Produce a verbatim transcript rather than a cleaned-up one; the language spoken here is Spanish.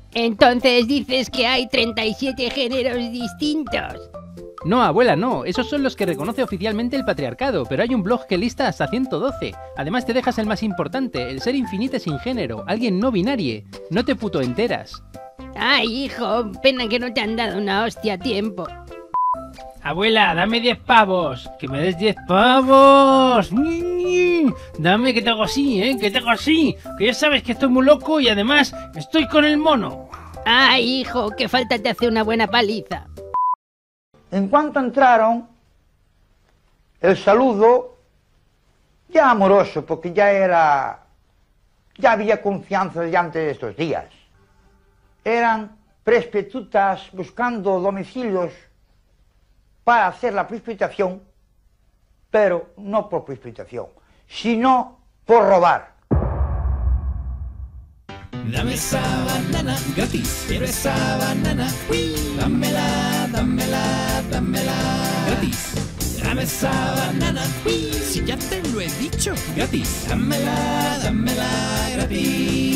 Entonces dices que hay treinta y siete géneros distintos. No, abuela, no. Esos son los que reconoce oficialmente el patriarcado, pero hay un blog que lista hasta ciento doce. Además te dejas el más importante, el ser infinite sin género, alguien no binario. No te puto enteras. Ay, hijo, pena que no te han dado una hostia a tiempo. Abuela, dame diez pavos. Que me des diez pavos. Dame que te hago así, ¿eh? Que te hago así. Que ya sabes que estoy muy loco y además estoy con el mono. Ay, hijo, que falta te hace una buena paliza. En cuanto entraron, el saludo, ya amoroso, porque ya era, ya había confianza ya antes de estos días. Eran prostitutas buscando domicilios para hacer la precipitación, pero no por precipitación, sino por robar. Dame esa banana gratis, quiero esa banana, uy, dámela, dámela, dámela gratis. Dame esa banana, uy, si ya te lo he dicho, gratis. Dámela, dámela gratis.